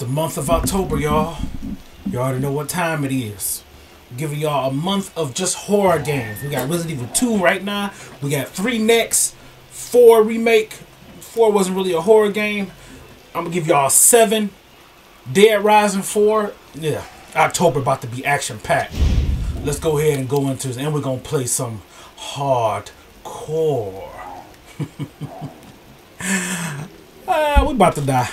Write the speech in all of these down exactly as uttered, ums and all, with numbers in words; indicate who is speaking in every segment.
Speaker 1: the month of October, y'all. You already know what time it is. I'm giving y'all a month of just horror games. We got Resident Evil two right now. We got three next. four remake. four wasn't really a horror game. I'm going to give y'all seven. Dead Rising four. Yeah, October about to be action-packed. Let's go ahead and go into this. And we're going to play some hardcore. uh, we about to die.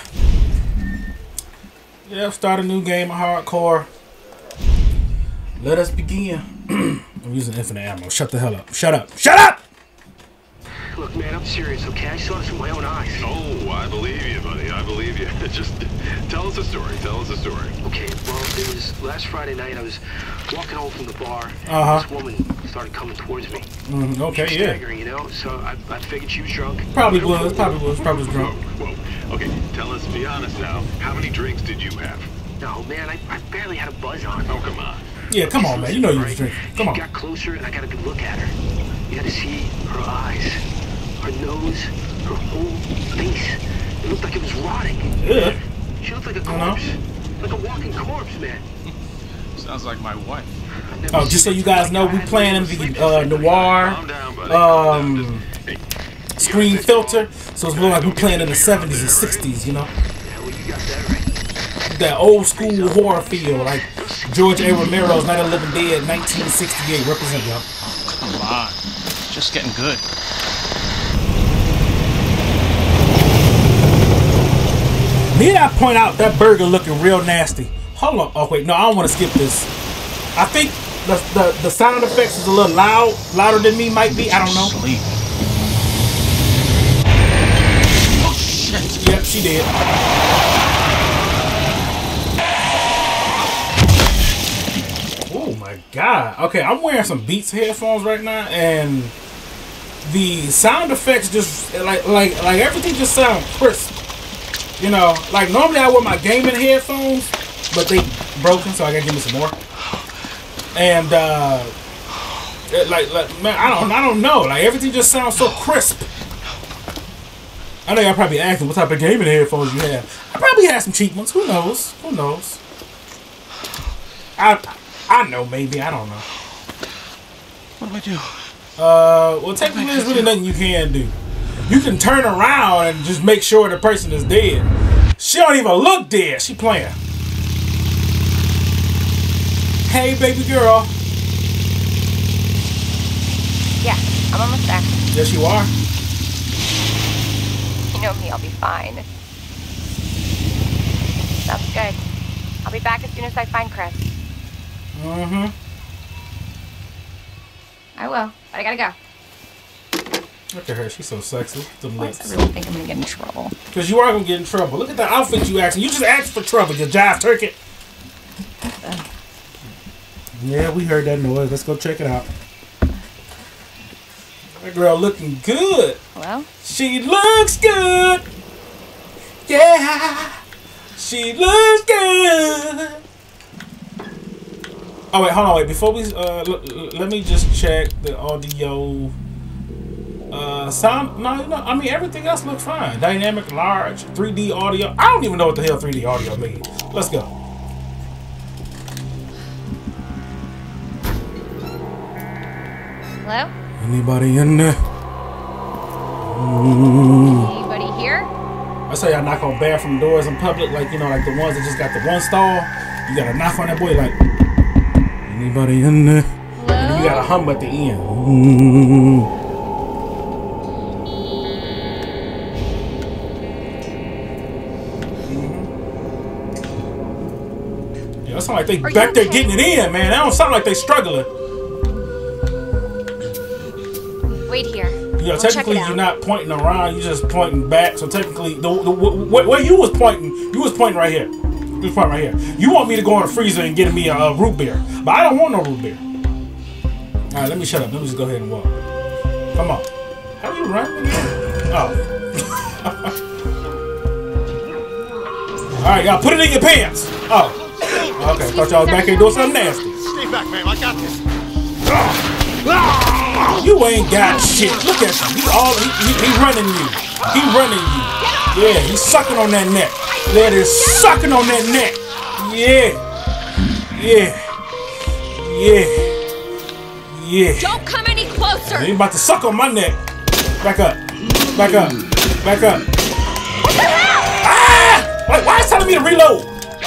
Speaker 1: Yeah, start a new game of hardcore. Let us begin. I'm using infinite ammo. Shut the hell up. Shut up. Shut up!
Speaker 2: Look, man, I'm serious, okay? I saw this with my own eyes.
Speaker 3: Oh, I believe you, buddy. I believe you. Just tell us a story. Tell us a story.
Speaker 2: Okay, well, it was last Friday night. I was walking home from the bar, and
Speaker 1: Uh-huh.
Speaker 2: this woman started coming towards me.
Speaker 1: Mm, okay,
Speaker 2: she was
Speaker 1: yeah.
Speaker 2: staggering, you know? So I, I figured she was drunk.
Speaker 1: Probably was. Probably was. Probably was drunk.
Speaker 3: Whoa, whoa. Okay, tell us, be honest now. How many drinks did you have?
Speaker 2: No, man, I, I barely had a buzz on.
Speaker 3: Oh, come on.
Speaker 1: Yeah, come on, man. You know you was drinking. Come
Speaker 2: She
Speaker 1: on.
Speaker 2: got closer, and I got a good look at her. You had to see her eyes, her nose, her whole face. It looked like it was rotting.
Speaker 1: Yeah.
Speaker 2: She looked like a
Speaker 1: I know.
Speaker 2: corpse. Like a walking corpse, man.
Speaker 4: Sounds like my wife.
Speaker 2: I've never
Speaker 1: Oh, just so
Speaker 2: seen
Speaker 1: you guys
Speaker 2: anything
Speaker 1: know,
Speaker 2: like
Speaker 1: we
Speaker 2: that.
Speaker 1: playing in the uh, noir
Speaker 3: Calm down, buddy. Calm down.
Speaker 1: um,
Speaker 3: Just- hey,
Speaker 1: screen filter. So it's more like we're playing in the seventies and sixties, you know?
Speaker 2: Yeah, well, you got that right.
Speaker 1: That old school horror feel, like George A. Romero's Night of the Living Dead, nineteen sixty-eight. Represent, y'all.
Speaker 4: Come on. Just getting good.
Speaker 1: Need I point out that burger looking real nasty? Hold on. Oh, wait. No, I don't want to skip this. I think the, the, the sound effects is a little loud. Louder than me might be. I don't know.
Speaker 4: Sleep. Oh, shit.
Speaker 1: Yep, she did. Oh, my God. Okay, I'm wearing some Beats headphones right now, and the sound effects just, like, like, like everything just sounds crisp. You know, like normally I wear my gaming headphones, but they broken, so I gotta give me some more. And uh, it, like, like, man, I don't, I don't know. Like everything just sounds so crisp. I know y'all probably asking what type of gaming headphones you have. I probably have some cheap ones. Who knows? Who knows? I, I know. Maybe I don't know.
Speaker 4: What do I do?
Speaker 1: Uh, well, technically, there's really nothing you can do. You can turn around and just make sure the person is dead. She don't even look dead. She playing. Hey, baby girl.
Speaker 5: Yeah, I'm almost there.
Speaker 1: Yes, you are.
Speaker 5: You know me, I'll be fine. Sounds good. I'll be back as soon as I find Chris.
Speaker 1: Mm-hmm.
Speaker 5: I will, but I gotta go.
Speaker 1: Look at her. She's so sexy. Them
Speaker 5: Why does
Speaker 1: lips.
Speaker 5: everyone think I'm gonna get in trouble?
Speaker 1: Because you are going to get in trouble. Look at that outfit you asked. You just asked for trouble, you jive turkey.
Speaker 5: Uh,
Speaker 1: Yeah, we heard that noise. Let's go check it out. That girl looking good.
Speaker 5: Hello?
Speaker 1: She looks good. Yeah. She looks good. Oh, wait. Hold on. Wait. Before we... Uh, l- l- let me just check the audio... Uh, sound, no, no, I mean, everything else looks fine. Dynamic, large, three D audio. I don't even know what the hell three D audio means. Let's go.
Speaker 5: Hello?
Speaker 1: Anybody in there? Mm.
Speaker 5: Anybody here?
Speaker 1: I say I knock on bathroom doors in public, like, you know, like the ones that just got the one stall. You gotta knock on that boy, like, anybody in there?
Speaker 5: Hello?
Speaker 1: And then you gotta hum at the end. Mm. Yeah, it sound like they
Speaker 5: Are
Speaker 1: back
Speaker 5: you
Speaker 1: there
Speaker 5: okay?
Speaker 1: getting it in, man. That don't sound like they struggling.
Speaker 5: Wait here.
Speaker 1: You know,
Speaker 5: We'll check
Speaker 1: technically
Speaker 5: it out.
Speaker 1: you're not pointing around, you're just pointing back. So technically, the, the, where, where you was pointing, you was pointing right here. You was pointing right here. You want me to go in the freezer and get me a, a root beer, but I don't want no root beer. All right, let me shut up. Let me just go ahead and walk. Come on. How do you run again? Oh. All right, y'all, put it in your pants. Oh. Okay, thought y'all was back here doing something nasty.
Speaker 3: Stay back, man. I got this.
Speaker 1: You ain't got shit. Look at you. He all he, he, he running you. He running you. Yeah, he's sucking on that neck. That is sucking on that neck. Yeah. Yeah. Yeah. Yeah.
Speaker 6: Don't come any closer.
Speaker 1: You about to suck on my neck. Back up. Back up. Back up.
Speaker 6: What the hell?
Speaker 1: Ah! Wait, why is it telling me to reload?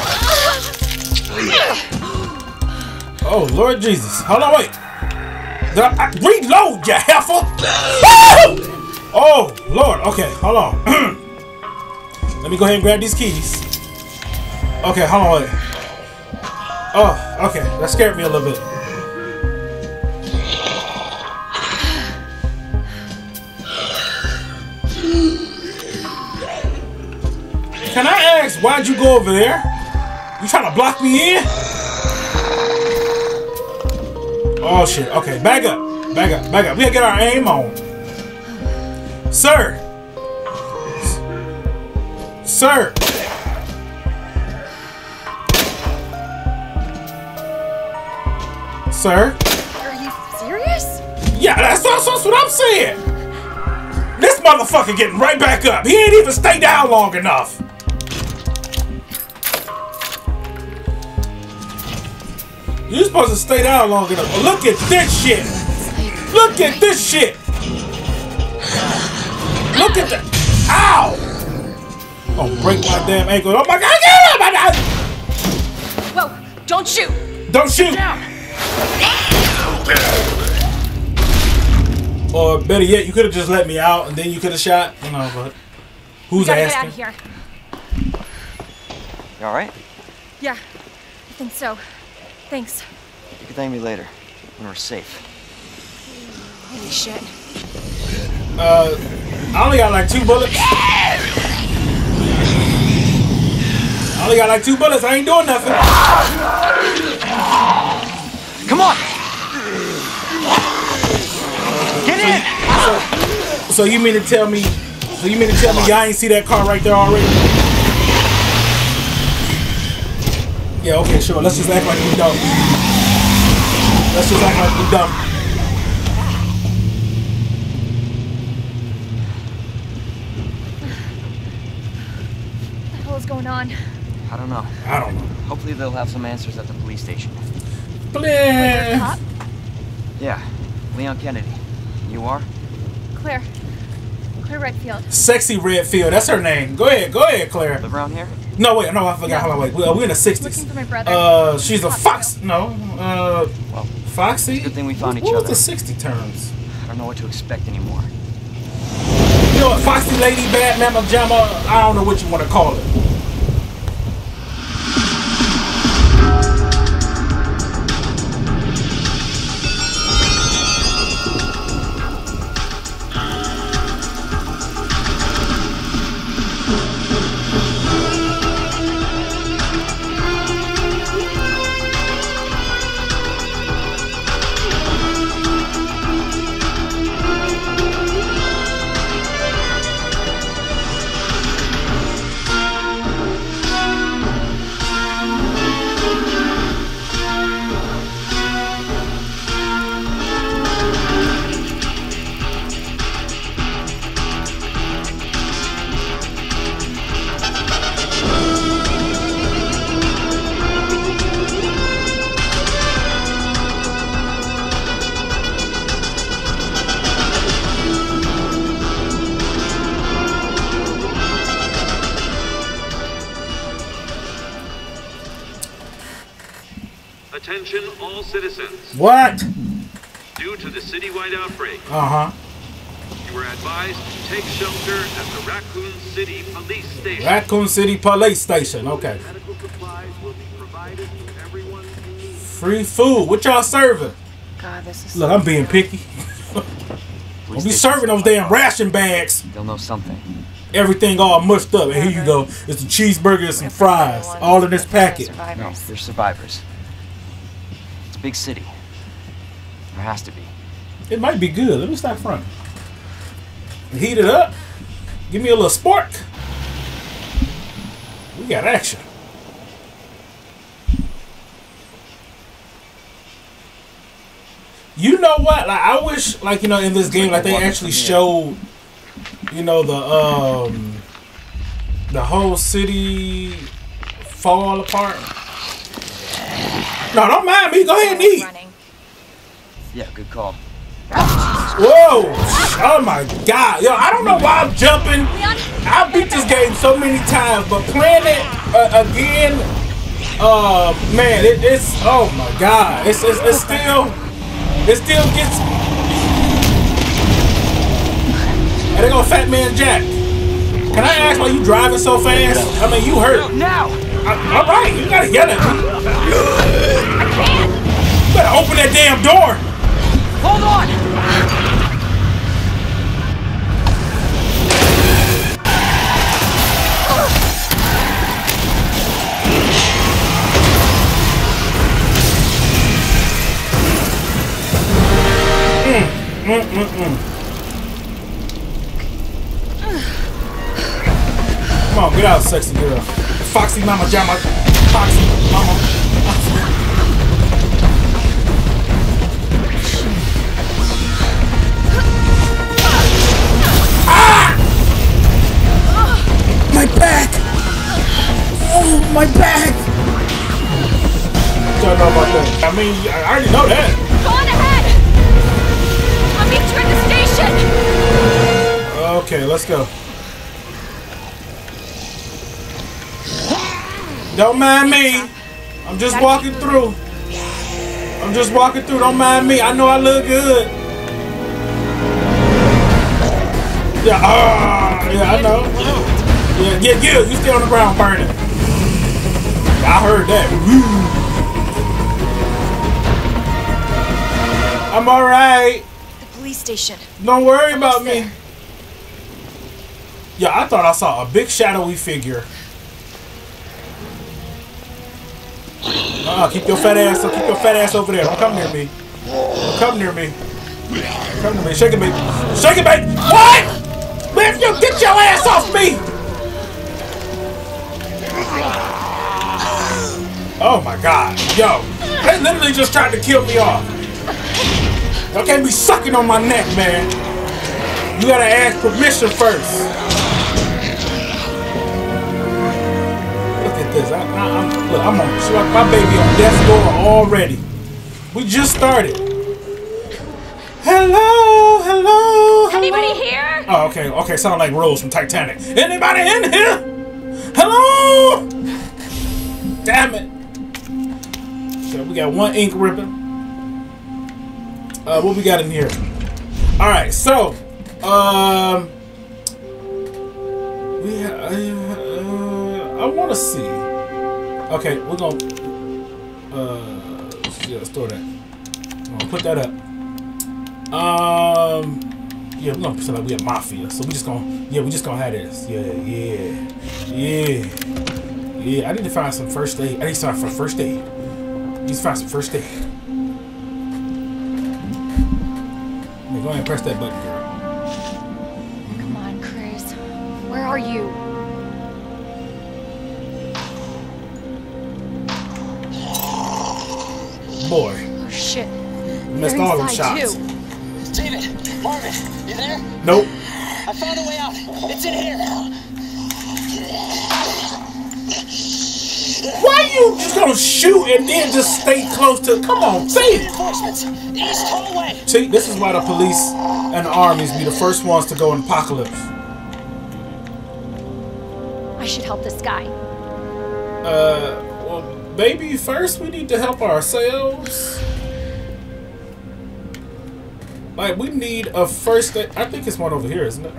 Speaker 1: Oh, Lord Jesus. Hold on, wait. Did I, I, reload, you heifer. Oh, Lord. Okay, hold on. Let me go ahead and grab these keys. Okay, hold on, wait. Oh, okay. That scared me a little bit. Can I ask, why'd you go over there? You trying to block me in? Oh shit, okay, back up. Back up, back up. We gotta get our aim on. Sir. Sir. Sir.
Speaker 6: Are you serious?
Speaker 1: Yeah, that's, that's, that's what I'm saying. This motherfucker getting right back up. He ain't even stay down long enough. You're supposed to stay down long enough. But look at this shit. Look at this shit. Look at that. Ow. Oh, break my damn ankle. Oh my God, get up! My God.
Speaker 6: Whoa, don't shoot.
Speaker 1: Don't shoot.
Speaker 6: Down.
Speaker 1: Or better yet, you could have just let me out and then you could have shot. You know, but who's
Speaker 6: We gotta
Speaker 1: asking?
Speaker 6: get out of here.
Speaker 7: You alright?
Speaker 6: Yeah, I think so. Thanks.
Speaker 7: You can thank me later, when we're safe.
Speaker 6: Holy shit.
Speaker 1: Uh, I only got like two bullets. I only got like two bullets. I ain't doing nothing.
Speaker 7: Come on! Get in!
Speaker 1: So, so you mean to tell me? So you mean to tell me y'all ain't see that car right there already? Yeah. Okay. Sure. Let's just act like we dumb. Let's just act like we dumb.
Speaker 6: What the hell is going on?
Speaker 7: I don't know.
Speaker 1: I don't know.
Speaker 7: Hopefully they'll have some answers at the police station.
Speaker 1: Please.
Speaker 6: Cop?
Speaker 7: Yeah, Leon Kennedy. You are?
Speaker 6: Claire. Claire Redfield.
Speaker 1: Sexy Redfield. That's her name. Go ahead. Go ahead, Claire.
Speaker 7: Live around here?
Speaker 1: No, wait. No, I forgot. Hold on. Wait. We're we're in the sixties.
Speaker 6: Looking for my brother.
Speaker 1: Uh, she's a fox. No. Uh,
Speaker 7: Well,
Speaker 1: Foxy.
Speaker 7: it's a good thing we found each
Speaker 1: What was
Speaker 7: other.
Speaker 1: the sixty terms?
Speaker 7: I don't know what to expect anymore.
Speaker 1: You know what? Foxy Lady, Bad Mama Jamma. I don't know what you want to call it.
Speaker 3: Attention all citizens.
Speaker 1: What?
Speaker 3: Due to the citywide outbreak,
Speaker 1: Uh huh.
Speaker 3: you were advised to take shelter at the Raccoon City Police Station.
Speaker 1: Raccoon City Police Station. Okay.
Speaker 3: Medical supplies will be provided to everyone.
Speaker 1: Free food. What y'all serving?
Speaker 6: God, this is.
Speaker 1: Look, I'm being picky. Don't be serving those damn ration bags.
Speaker 7: They'll know something.
Speaker 1: Everything all mushed up. And here you go. It's a cheeseburger and some fries. All in this packet.
Speaker 7: No,
Speaker 6: Survivors.
Speaker 7: they're survivors. It's a big city. There has to be.
Speaker 1: It might be good. Let me stop front. Heat it up. Give me a little spark. We got action. You know what? Like I wish, like you know, in this game, like they actually showed, you know, the um, the whole city fall apart. No, don't mind me. Go ahead and eat.
Speaker 7: Yeah, good call.
Speaker 1: Whoa! Oh my God! Yo, I don't know why I'm jumping. I beat this game so many times, but playing it uh, again, uh, man, it, it's oh my God! It's, it's it's still it still gets me. And they go Fat Man Jack. Can I ask why you driving so fast? I mean, you hurt.
Speaker 7: Now.
Speaker 1: All right, you gotta yell at me.
Speaker 5: I can't.
Speaker 1: You better open that damn door.
Speaker 7: Hold on.
Speaker 1: Mm, mm, mm. Come on, get out, sexy girl. Foxy mama jama. Foxy mama. Ah! My back! Oh, my back! Don't know about that. I mean, I already know that.
Speaker 6: Go on ahead! I'll meet you at the station!
Speaker 1: Okay, let's go. Don't mind me. I'm just walking through. I'm just walking through. Don't mind me. I know I look good. Yeah, ah, yeah, I know. Yeah, yeah, yeah. You stay on the ground burning. I heard that. Woo. I'm all right.
Speaker 6: The police station.
Speaker 1: Don't worry about
Speaker 6: Almost
Speaker 1: me. Yeah, I thought I saw a big shadowy figure. Uh, keep your fat ass, keep your fat ass over there. Don't come near me. Don't come near me. Come near me. Shake it, baby. Shake it, baby. What? Man, you get your ass off me! Oh my God, yo, they literally just tried to kill me off. Y'all can't be sucking on my neck, man. You gotta ask permission first. This. I, I, I'm, look, I'm on my baby on death's door already. We just started. Hello, hello, hello.
Speaker 6: Anybody here?
Speaker 1: Oh, okay, okay. Sound like Rose from Titanic. Anybody in here? Hello. Damn it. So we got one ink ribbon. Uh, what we got in here? All right, so um, we have. Uh, I want to see. Okay, we're gonna uh, yeah, store that. I'm gonna put that up. Um, yeah, we're gonna pretend like we have mafia. So we just gonna, yeah, we just gonna have this. Yeah, yeah, yeah, yeah. I need to find some first aid. I need to start for first aid. I need to find some first aid. Yeah, go ahead and press that button, girl.
Speaker 6: Come on, Chris. Where are you?
Speaker 1: Boy.
Speaker 6: Oh shit.
Speaker 1: Missed
Speaker 6: They're
Speaker 1: all them
Speaker 6: inside,
Speaker 1: shots.
Speaker 6: too.
Speaker 2: David, Marvin, you there?
Speaker 1: Nope.
Speaker 2: I found a way out. It's in here.
Speaker 1: Why you just gonna shoot and then just stay close to? Come on, see.
Speaker 2: Reinforcements. East hallway.
Speaker 1: See, this is why the police and the armies be the first ones to go in apocalypse.
Speaker 6: I should help this guy.
Speaker 1: Uh, well, baby, first we need to help ourselves. Like, we need a first aid. I think it's one over here, isn't it?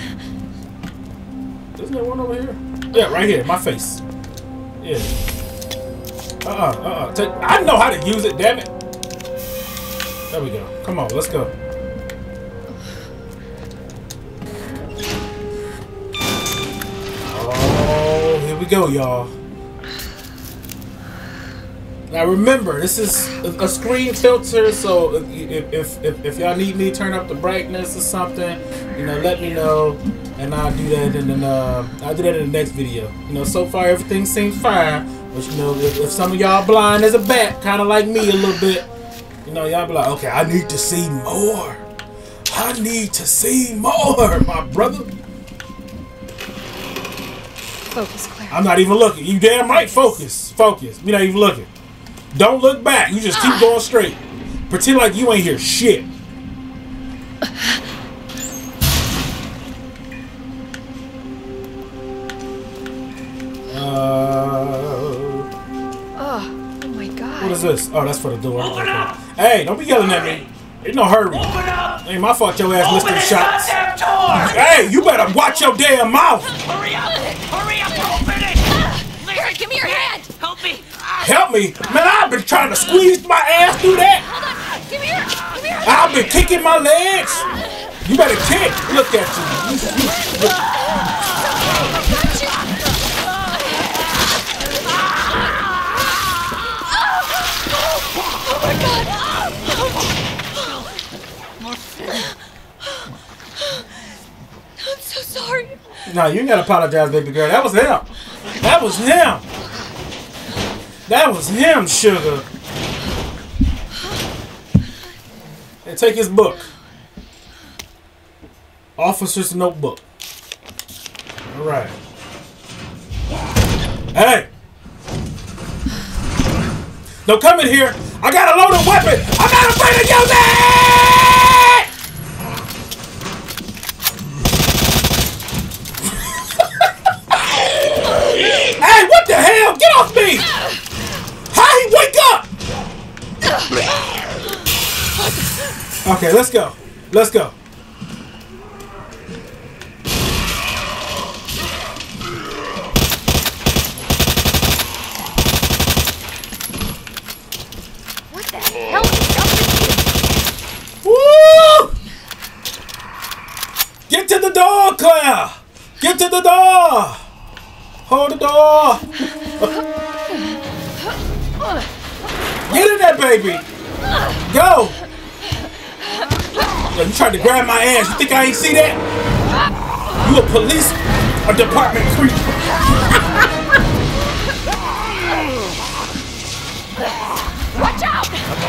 Speaker 1: Isn't there one over here? Yeah, right here, my face. Yeah. Uh-uh, uh-uh. Take, I know how to use it, damn it. There we go. Come on, let's go. Oh, here we go, y'all. Now remember, this is a, a screen filter, so if, if, if, if y'all need me to turn up the brightness or something, you know, let me know, and I'll do that in the, uh, I'll do that in the next video. You know, so far everything seems fine, but you know, if, if some of y'all blind as a bat, kind of like me a little bit, you know, y'all be like, okay, I need to see more. I need to see more, my brother.
Speaker 6: Focus, Claire.
Speaker 1: I'm not even looking. You damn right. Focus. Focus. We're not even looking. Don't look back. You just keep going straight. Pretend like you ain't hear shit. Uh,
Speaker 6: oh, oh my God.
Speaker 1: What is this? Oh, that's for the door. Open up. Hey, don't be yelling at me. Ain't no hurry. Open up. Ain't my fault your ass missed them shots. Hey, you better watch your damn mouth.
Speaker 8: Hurry up! Hurry up! Open it!
Speaker 6: Here, give me your hand.
Speaker 8: Help me!
Speaker 1: Help me? Man, I've been trying to squeeze my ass through that.
Speaker 6: Hold on. Give me your, give me your hand.
Speaker 1: I've been kicking my legs. You better kick. Look at you. you, you look.
Speaker 6: Oh my God. I'm so sorry.
Speaker 1: No, you ain't gotta apologize, baby girl. That was him. That was him. That was him, sugar. And take his book. Officer's notebook. All right. Hey. Don't come in here. I got a loaded weapon. I'm not afraid to use it. Hey, what the hell? Get off me! How he wake up? Okay, let's go. Let's go.
Speaker 6: What the hell is up with
Speaker 1: Woo! Get to the door, Claire! Get to the door! Hold the door! Get in there, baby! Go! Yo, you tried to grab my ass. You think I ain't see that? You a police or department creep?
Speaker 6: Watch out!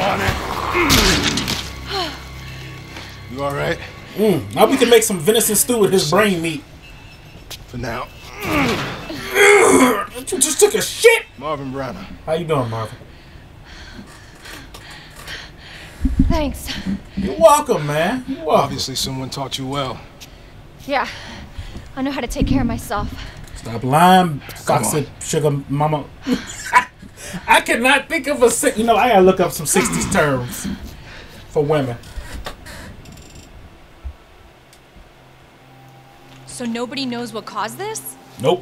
Speaker 9: I'm on it. You alright?
Speaker 1: Mm, now we can make some venison stew with his brain meat.
Speaker 9: For now.
Speaker 1: You just took a shit!
Speaker 9: Marvin Browner.
Speaker 1: How you doing, Marvin?
Speaker 6: Thanks.
Speaker 1: You're welcome, man. You're welcome.
Speaker 9: Obviously someone taught you well.
Speaker 6: Yeah, I know how to take care of myself.
Speaker 1: Stop lying, toxic sugar mama. I cannot think of a si- you know I gotta look up some sixties terms for women.
Speaker 6: So nobody knows what caused this?
Speaker 1: Nope.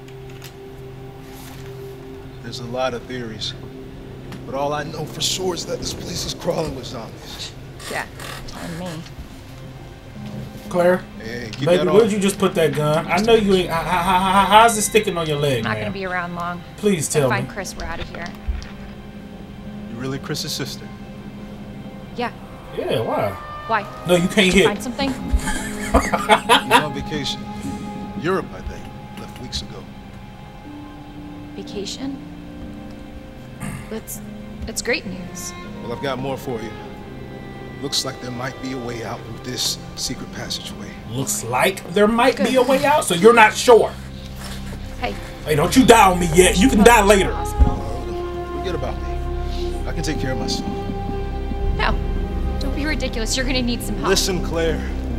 Speaker 9: There's a lot of theories. But all I know for sure is that this place is crawling with zombies.
Speaker 6: Yeah, and me.
Speaker 1: Claire,
Speaker 9: Hey, keep
Speaker 1: baby,
Speaker 9: that
Speaker 1: where'd
Speaker 9: on.
Speaker 1: you just put that gun? I know you ain't. How, how, how, how's it sticking on your leg,
Speaker 6: I'm not
Speaker 1: man?
Speaker 6: gonna be around long.
Speaker 1: Please
Speaker 6: If
Speaker 1: tell
Speaker 6: I
Speaker 1: me.
Speaker 6: find Chris, we're out of here.
Speaker 9: You really Chris's sister?
Speaker 6: Yeah.
Speaker 1: Yeah, why?
Speaker 6: Why?
Speaker 1: No, you can't hit.
Speaker 6: Find something?
Speaker 9: You're on vacation. Europe, I think. Left weeks ago.
Speaker 6: Vacation? That's that's great news.
Speaker 9: Well, I've got more for you. Looks like there might be a way out through this secret passageway.
Speaker 1: Looks like there might be a way out, so you're not sure.
Speaker 6: Hey.
Speaker 1: Hey, don't you die on me yet. You can die later.
Speaker 9: Oh, forget about me. I can take care of myself.
Speaker 6: No. Don't be ridiculous. You're gonna need some help.
Speaker 9: Listen, Claire.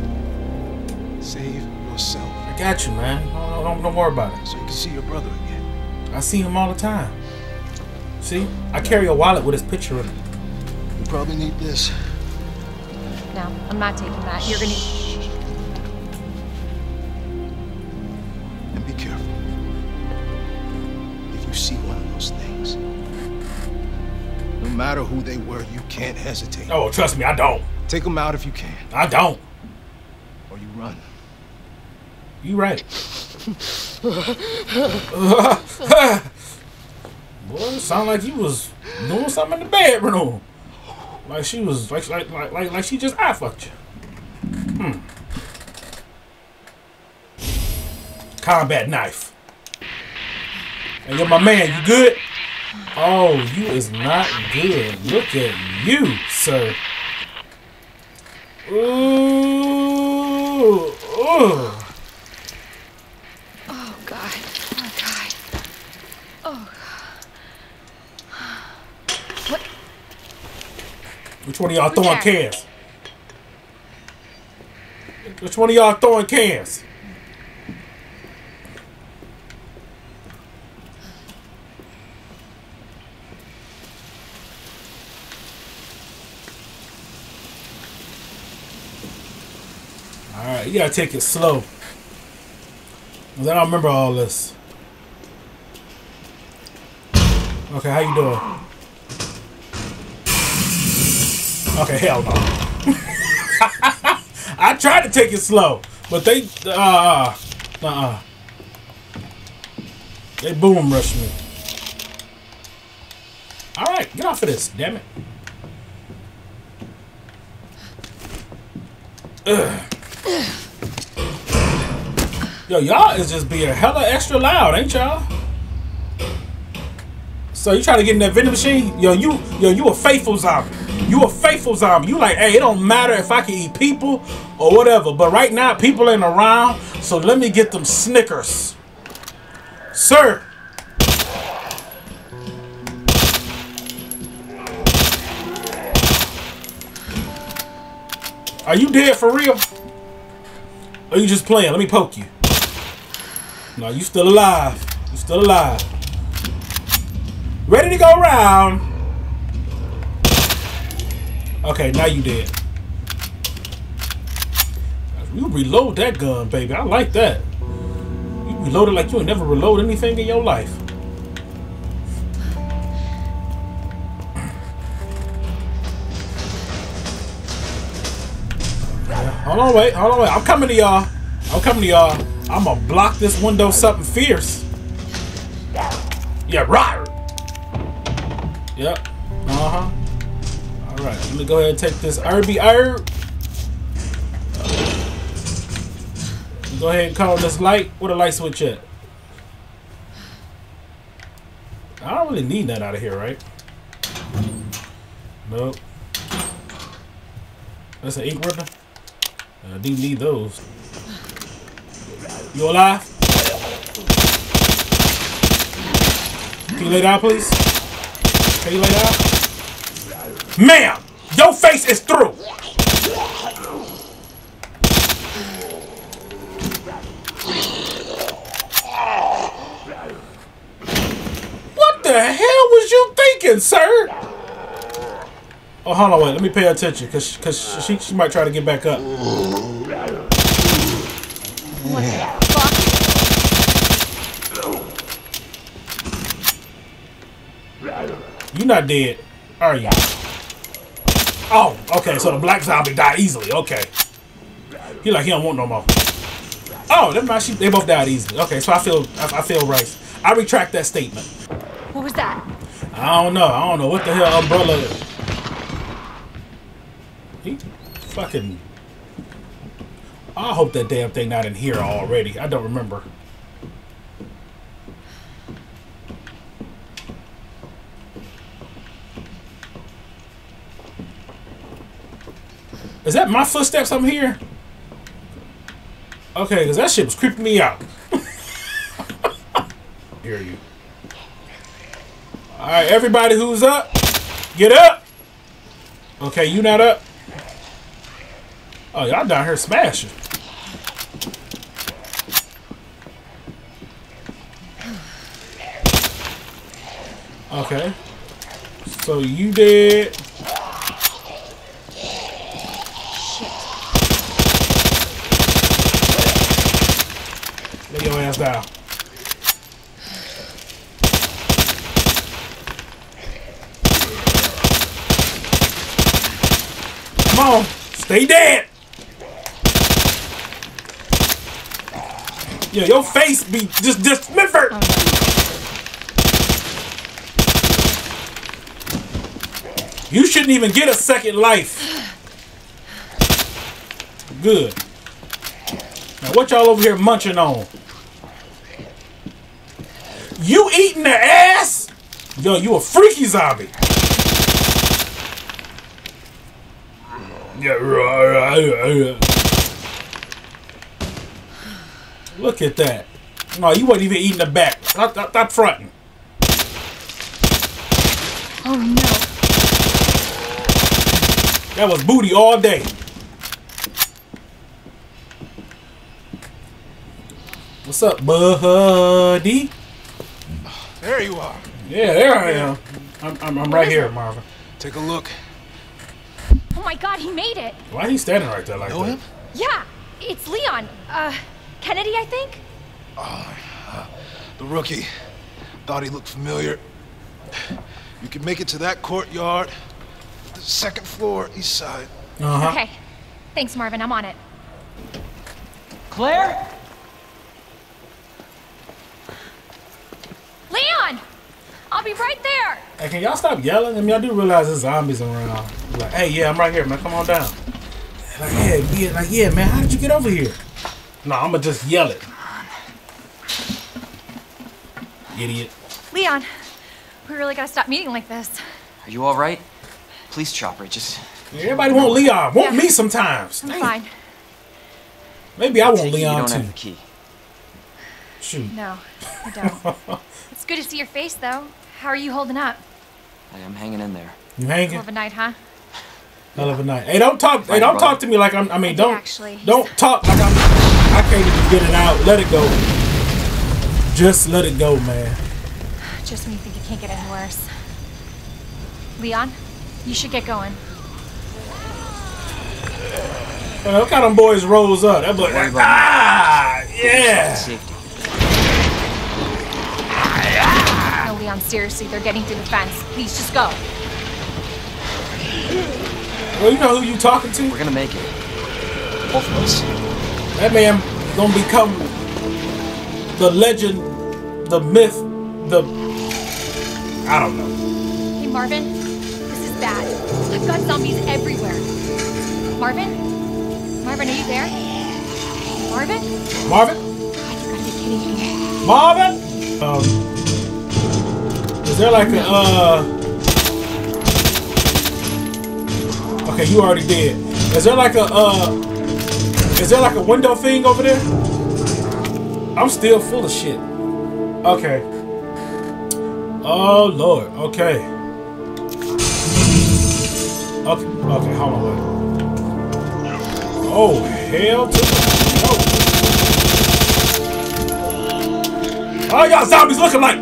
Speaker 9: Save yourself.
Speaker 1: I got you, man. Don't, don't, don't worry about it.
Speaker 9: So you can see your brother again.
Speaker 1: I see him all the time. See? I carry a wallet with his picture in it.
Speaker 9: You probably need this.
Speaker 6: No, I'm not taking that. You're gonna...
Speaker 9: And be careful. If you see one of those things, no matter who they were, you can't hesitate.
Speaker 1: Oh, trust me, I don't.
Speaker 9: Take them out if you can.
Speaker 1: I don't.
Speaker 9: Or you run.
Speaker 1: You right. Boy, it sound like you was doing something in the bedroom. Like she was, like, like, like, like, like she just eye fucked you. Hmm. Combat knife. Hey, yo, my man, you good? Oh, you is not good. Look at you, sir. Ooh. Ooh.
Speaker 6: Oh, God. Oh. What?
Speaker 1: Which one of y'all throwing
Speaker 6: What's that?
Speaker 1: cans? Which one of y'all throwing cans? Alright, you gotta take it slow. I don't remember all this. Okay, how you doing? Okay, hell no. I tried to take it slow, but they, uh, uh, uh, they boom rushed me. All right, get off of this, damn it. Ugh. Yo, y'all is just being hella extra loud, ain't y'all? So you trying to get in that vending machine? Yo, you, yo, you a faithful zombie. You a faithful zombie. You like, hey, it don't matter if I can eat people or whatever. But right now, people ain't around, so let me get them Snickers. Sir. Are you dead for real? Or you just playing? Let me poke you. No, you still alive. You still alive. Ready to go round. Okay, now you dead. You reload that gun, baby. I like that. You reload it like you ain't never reload anything in your life. Hold on, wait. Hold on, wait. I'm coming to y'all. I'm coming to y'all. I'm gonna block this window something fierce. Yeah, right. Yep. Uh-huh. Alright, let me go ahead and take this herby herb. Go ahead and call this light. Where the light switch at? I don't really need that out of here, right? Nope. That's an ink ribbon. I do need those. You alive? Can you lay down, please? Can you lay down? Ma'am! Your face is through! What the hell was you thinking, sir? Oh, hold on, wait. Let me pay attention, cause, cause she, she might try to get back up.
Speaker 6: What the fuck?
Speaker 1: You not dead, are you? Oh, okay. So the black zombie died easily. Okay. He like he don't want no more. Oh, never mind. She, they both died easily. Okay, so I feel I, I feel right. I retract that statement.
Speaker 6: What was that?
Speaker 1: I don't know. I don't know what the hell umbrella is. He fucking. I hope that damn thing not in here already. I don't remember. Is that my footsteps I'm here? Okay, because that shit was creeping me out. Hear you. Alright, everybody who's up, get up. Okay, you not up? Oh, y'all down here smashing. Okay. So you dead. Lay your ass down. Come on. Stay dead. Yeah, your face be just dismembered. Oh, no. You shouldn't even get a second life. Good. Now what y'all over here munching on? You eating the ass? Yo, you a freaky zombie. Yeah, right. Look at that. No, you wasn't even eating the back. Stop, stop, stop fronting.
Speaker 6: Oh no.
Speaker 1: That was booty all day. What's up, buddy?
Speaker 9: There you are.
Speaker 1: Yeah, there I am. I'm, I'm, I'm right here, Marvin.
Speaker 9: Take a look.
Speaker 6: Oh my god, he made it.
Speaker 1: Why he standing right there like
Speaker 9: Know
Speaker 1: that?
Speaker 9: him?
Speaker 6: Yeah, it's Leon. Uh, Kennedy, I think?
Speaker 9: Oh, uh, the rookie. Thought he looked familiar. You can make it to that courtyard. The second floor, east side.
Speaker 1: Uh-huh.
Speaker 6: Okay. Thanks, Marvin. I'm on it.
Speaker 7: Claire?
Speaker 6: Leon! I'll be right there!
Speaker 1: Hey, can y'all stop yelling? I mean, I do realize there's zombies around. Like, hey, yeah, I'm right here, man. Come on down. Like, yeah, yeah, like, yeah, man. How did you get over here? No, I'm gonna just yell it. Idiot.
Speaker 6: Leon, we really gotta stop meeting like this.
Speaker 7: Are you all right? Please, Chopper, just...
Speaker 1: Everybody want Leon. Want
Speaker 6: Yeah.
Speaker 1: me sometimes.
Speaker 6: I'm
Speaker 1: Dang.
Speaker 6: fine.
Speaker 1: Maybe I want
Speaker 7: Take it
Speaker 1: Leon
Speaker 7: you don't
Speaker 1: too.
Speaker 7: have the key.
Speaker 1: Shoot.
Speaker 6: No, I don't. It's good to see your face, though. How are you holding up?
Speaker 7: I am hanging in there.
Speaker 1: You hanging?
Speaker 6: Hell of a night, huh?
Speaker 1: Hell of a night. Hey, don't talk. Hey, don't talk to me like I'm. I mean, don't.
Speaker 6: Actually, he's-
Speaker 1: Don't talk like I'm. I can't even get it out. Let it go. Just let it go, man.
Speaker 6: Just when you think it can't get any worse. Leon, you should get going.
Speaker 1: Man, look how them boys rose up. That boy.
Speaker 7: Worry about
Speaker 1: Ah, yeah.
Speaker 7: Safety.
Speaker 6: No, Leon, seriously, they're getting through the fence. Please, just go.
Speaker 1: Well, you know who you talking to?
Speaker 7: We're gonna make it. Both of us.
Speaker 1: That man gonna become the legend, the myth, the. I don't know.
Speaker 6: Hey, Marvin, this is bad. I've got zombies everywhere. Marvin? Marvin, are you there? Marvin?
Speaker 1: Marvin?
Speaker 6: God, you gotta be kidding me.
Speaker 1: Marvin? Um, is there like a, uh... Okay, you already did. Is there like a, uh... Is there like a window thing over there? I'm still full of shit. Okay. Oh, Lord. Okay. Okay, okay, hold on, wait. Oh, hell to the no. Oh, y'all zombies looking like.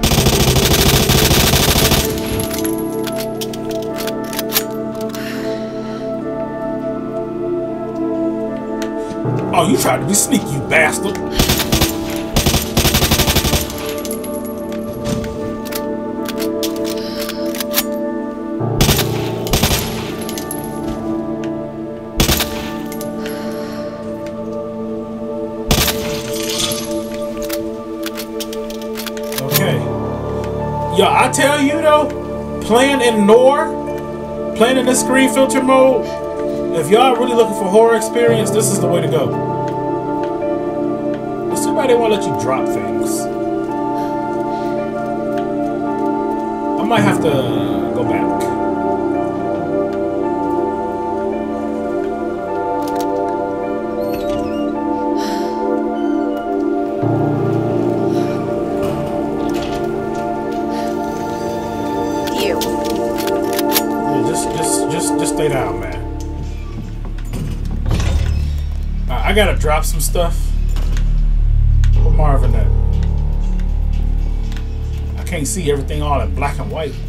Speaker 1: Oh, you tried to be sneaky, you bastard. Yo, I tell you though, playing in N O R, playing in this screen filter mode, if y'all really looking for horror experience, this is the way to go. It's too bad they won't let you drop things. I might have to go back. Stay down, man. Right, I gotta drop some stuff. Where Marvin at? I can't see everything all in black and white.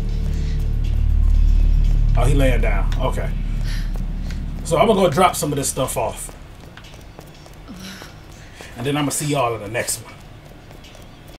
Speaker 1: Oh, he laying down. Okay. So I'm gonna go drop some of this stuff off. And then I'm gonna see y'all in the next one.